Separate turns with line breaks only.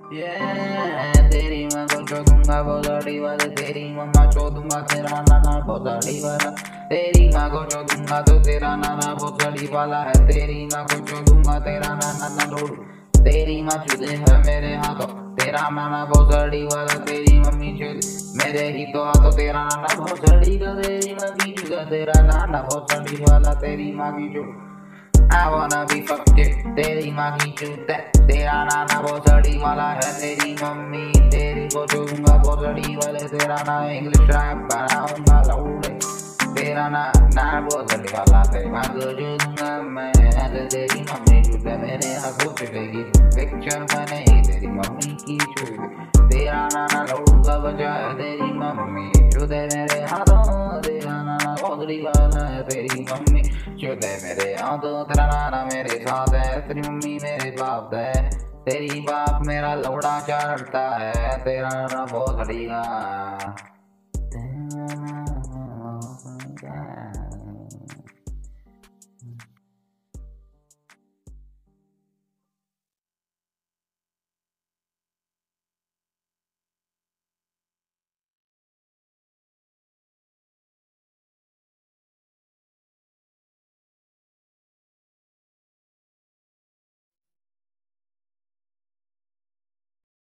तेरी माँ को चोदूंगा भोसड़ी वाले, तेरी मम्मा चोदूंगा तेरा नाना भोसड़ी वाला। तेरी माँ को चोदूंगा तो तेरा नाना भोसड़ी वाला है। तेरी माँ को चोदूंगा तेरा नाना लोड़ू। तेरी माँ चुदे है मेरे हाथों, तेरा नाना भोसड़ी वाला। तेरी मम्मी चुद मेरे ही तो हाथों, तेरा नाना भोसड़ी का। तेरी मम्मी चुदा तेरा नाना भोसड़ी वाला। तेरी माँ की चुद I wanna be fucked it, तेरी माँ की चूत है, तेरा नाना भोसड़ी वाला है। तेरी मम्मी तेरी को चूंगा भोसड़ी वाले। तेरा ना इंग्लिश रैप बनाऊंगा लौड़े, तेरा ना भोसड़ी वाला। तेरी माँ को चूंगा मैं, तेरी मम्मी चूत है मेरे हाथों चुदेगी। पिक्चर बनेगी तेरी मम्मी की चूत, तेरा नाना लौड़ू का बचा है। तेरी मम्मी चूते मेरे हाथों, तेरा नाना भोसड़ी वाला है। तेरी मम्मी चूते मेरे हाथों, तेरा नाना मेरे साथ है। तेरी मम्मी मेरे बाप है, तेरी बाप मेरा लौड़ा चढ़ता है। तेरा नाना भोसड़ी का।